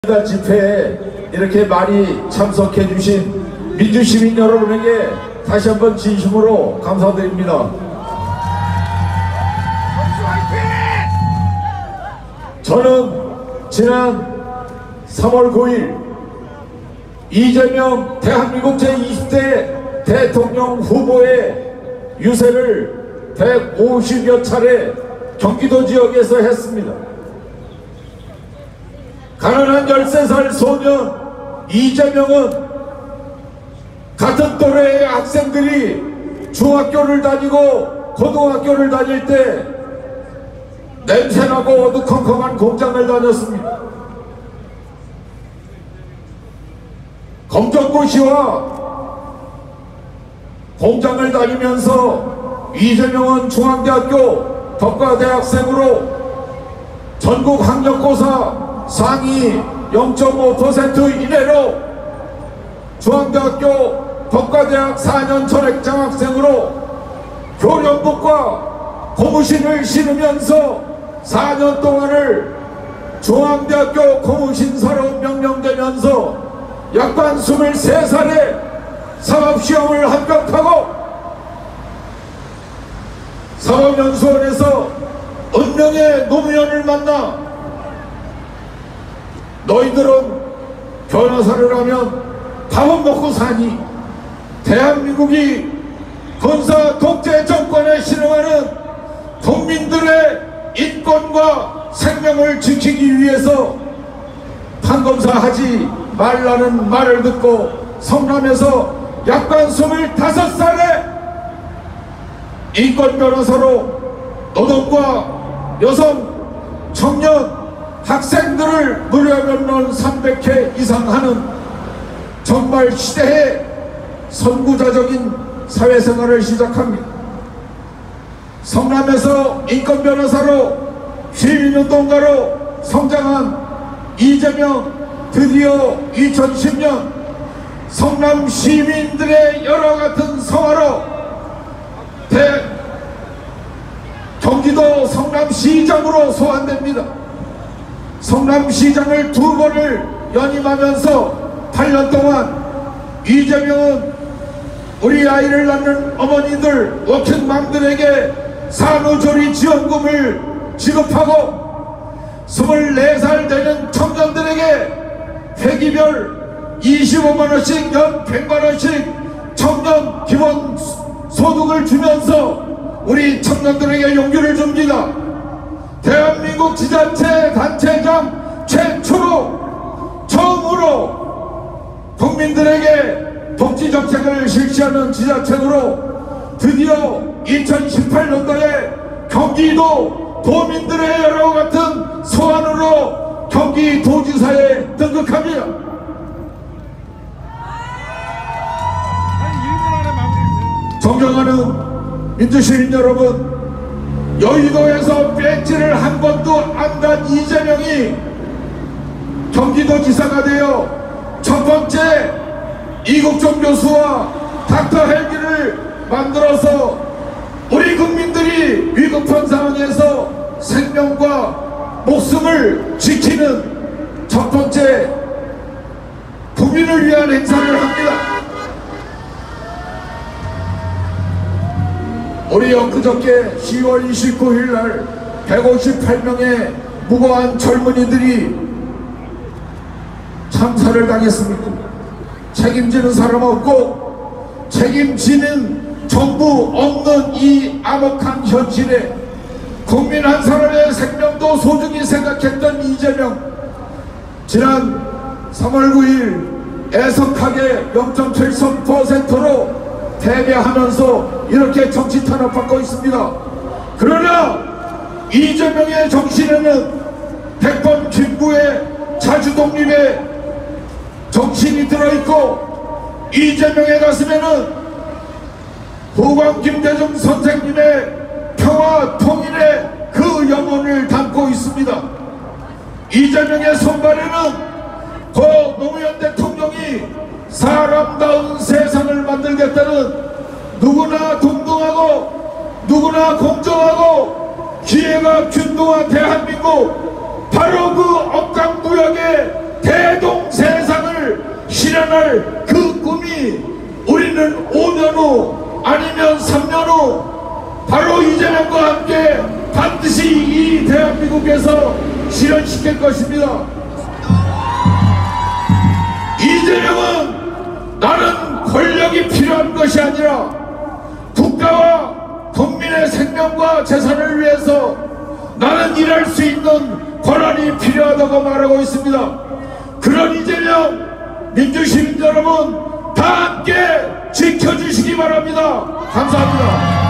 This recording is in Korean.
집회에 이렇게 많이 참석해 주신 민주시민 여러분에게 다시 한번 진심으로 감사드립니다. 저는 지난 3월 9일 이재명 대한민국 제20대 대통령 후보의 유세를 150여 차례 경기도 지역에서 했습니다. 가난한 13살 소년 이재명은 같은 또래의 학생들이 중학교를 다니고 고등학교를 다닐 때 냄새나고 어두컴컴한 공장을 다녔습니다. 검정고시와 공장을 다니면서 이재명은 중앙대학교 법과대학생으로 전국 학력고사 상위 0.5% 이내로 중앙대학교 법과대학 4년 전액 장학생으로 교련복과 고무신을 신으면서 4년 동안을 중앙대학교 고무신사로 명명되면서 약관 23살에 사법시험을 합격하고 사법연수원에서 운명의 노무현을 만나 너희들은 변호사를 하면 밥은 먹고 사니 대한민국이 군사 독재 정권에 실행하는 국민들의 인권과 생명을 지키기 위해서 판검사 하지 말라는 말을 듣고 성남에서 약관 25살에 인권 변호사로 노동과 여성, 청년, 학생들을 무려 면론 300회 이상 하는 정말 시대의 선구자적인 사회생활을 시작합니다. 성남에서 인권 변호사로 시민운동가로 성장한 이재명, 드디어 2010년 성남 시민들의 여러 같은 성화로 경기도 성남시장으로 소환됩니다. 성남시장을 2번을 연임하면서 8년 동안 이재명은 우리 아이를 낳는 어머니들, 워킹맘들에게 산후조리 지원금을 지급하고 24살 되는 청년들에게 회기별 25만원씩 연 100만원씩 청년 기본 소득을 주면서 우리 청년들에게 용기를 줍니다. 대한민국 지자체 단체장 최초로 처음으로 국민들에게 복지정책을 실시하는 지자체로 드디어 2018년도에 경기도 도민들의 여러 같은 소환으로 경기도지사에 등극합니다. 존경하는 민주시민 여러분, 여의도에서 배지를 한 번도 안 단 이재명이 경기도지사가 되어 첫 번째 이국종 교수와 닥터 헬기를 만들어서 우리 국민들이 위급한 상황에서 생명과 목숨을 지키는 첫 번째 국민을 위한 행사를 합니다. 우리 엊그저께 10월 29일 날 158명의 무고한 젊은이들이 참사를 당했습니다. 책임지는 사람 없고 책임지는 정부 없는 이 암흑한 현실에 국민 한 사람의 생명도 소중히 생각했던 이재명, 지난 3월 9일 애석하게 0.73%로 패배하면서 이렇게 정치 탄압받고 있습니다. 그러나 이재명의 정신에는 백번 김구의 자주독립의 정신이 들어있고 이재명의 가슴에는 후광 김대중 선생님의 평화 통일의 그 영혼을 담고 있습니다. 이재명의 손발에는 고 노무현 대통령이 사람다운 세상을 만들겠다는 누구나 동등하고 누구나 공정하고 기회가 균등한 대한민국, 바로 그 억강무역의 실현할 그 꿈이 우리는 5년 후 아니면 3년 후 바로 이재명과 함께 반드시 이 대한민국에서 실현시킬 것입니다. 이재명은 나는 권력이 필요한 것이 아니라 국가와 국민의 생명과 재산을 위해서 나는 일할 수 있는 권한이 필요하다고 말하고 있습니다. 그런 이재명 민주시민 여러분 다 함께 지켜주시기 바랍니다. 감사합니다.